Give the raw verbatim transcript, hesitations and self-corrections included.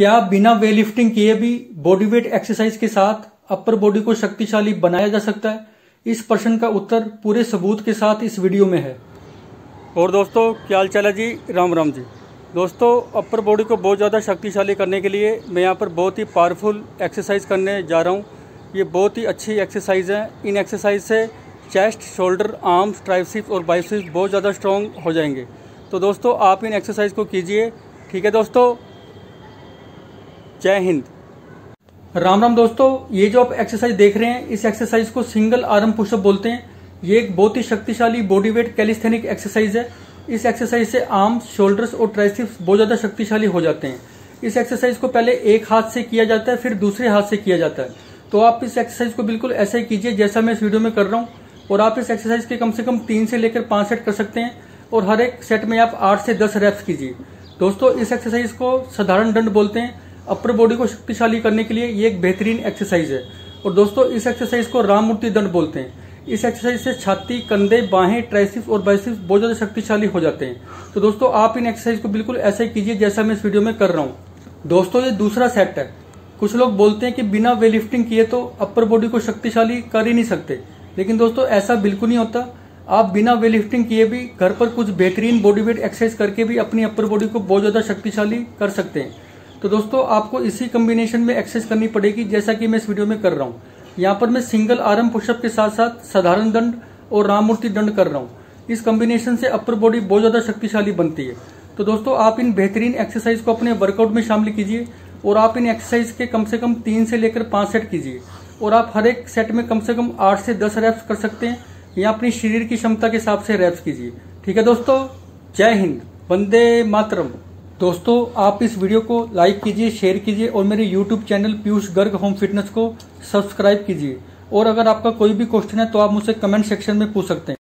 क्या बिना weight lifting किए भी बॉडी वेट एक्सरसाइज के साथ अपर बॉडी को शक्तिशाली बनाया जा सकता है? इस प्रश्न का उत्तर पूरे सबूत के साथ इस वीडियो में है। और दोस्तों, क्या हाल चाल है जी? राम राम जी। दोस्तों, अपर बॉडी को बहुत ज़्यादा शक्तिशाली करने के लिए मैं यहाँ पर बहुत ही पावरफुल एक्सरसाइज करने जा रहा हूँ। ये बहुत ही अच्छी एक्सरसाइज है। इन एक्सरसाइज से चेस्ट, शोल्डर, आर्म्स, ट्राइसेप्स और बाइसेप्स बहुत ज़्यादा स्ट्रॉन्ग हो जाएंगे। तो दोस्तों, आप इन एक्सरसाइज को कीजिए। ठीक है दोस्तों, जय हिंद। राम राम दोस्तों, ये जो आप एक्सरसाइज देख रहे हैं, इस एक्सरसाइज को सिंगल आर्म पुशअप बोलते हैं। ये एक बहुत ही शक्तिशाली बॉडी वेट कैलिस्थेनिक एक्सरसाइज है। इस एक्सरसाइज से आर्म्स, शोल्डर्स और ट्राइसेप्स बहुत ज्यादा शक्तिशाली हो जाते हैं। इस एक्सरसाइज को पहले एक हाथ से किया जाता है, फिर दूसरे हाथ से किया जाता है। तो आप इस एक्सरसाइज को बिल्कुल ऐसे ही कीजिए जैसा मैं इस वीडियो में कर रहा हूँ। और आप इस एक्सरसाइज के कम से कम तीन से लेकर पांच सेट कर सकते हैं और हर एक सेट में आप आठ से दस रेप्स कीजिए। दोस्तों, इस एक्सरसाइज को साधारण दंड बोलते हैं। अपर बॉडी को शक्तिशाली करने के लिए ये एक बेहतरीन एक्सरसाइज है। और दोस्तों, इस एक्सरसाइज को राम मूर्ति दंड बोलते हैं। इस एक्सरसाइज से छाती, कंधे, बाहें, ट्राइसेप्स और बाइसेप्स बहुत ज्यादा शक्तिशाली हो जाते हैं। तो दोस्तों, आप इन एक्सरसाइज को बिल्कुल ऐसे ही कीजिए जैसा मैं इस वीडियो में कर रहा हूँ। दोस्तों, ये दूसरा सेट है। कुछ लोग बोलते हैं कि बिना वेट लिफ्टिंग किए तो अपर बॉडी को शक्तिशाली कर ही नहीं सकते, लेकिन दोस्तों ऐसा बिल्कुल नहीं होता। आप बिना वेट लिफ्टिंग किए भी घर पर कुछ बेहतरीन बॉडी वेट एक्सरसाइज करके भी अपनी अपर बॉडी को बहुत ज्यादा शक्तिशाली कर सकते हैं। तो दोस्तों, आपको इसी कॉम्बिनेशन में एक्सरसाइज करनी पड़ेगी जैसा कि मैं इस वीडियो में कर रहा हूँ। यहाँ पर मैं सिंगल आर्म पुशअप के साथ साथ साधारण दंड और राम मूर्ति दंड कर रहा हूँ। इस कॉम्बिनेशन से अपर बॉडी बहुत ज्यादा शक्तिशाली बनती है। तो दोस्तों, आप इन बेहतरीन एक्सरसाइज को अपने वर्कआउट में शामिल कीजिए और आप इन एक्सरसाइज के कम से कम तीन से लेकर पांच सेट कीजिए और आप हर एक सेट में कम से कम आठ से दस रैप्स कर सकते हैं या अपनी शरीर की क्षमता के हिसाब से रैप्स कीजिए। ठीक है दोस्तों, जय हिंद, वंदे मातरम। दोस्तों, आप इस वीडियो को लाइक कीजिए, शेयर कीजिए और मेरे YouTube channel Piyush Garg home fitness को सब्सक्राइब कीजिए। और अगर आपका कोई भी क्वेश्चन है तो आप मुझसे कमेंट सेक्शन में पूछ सकते हैं।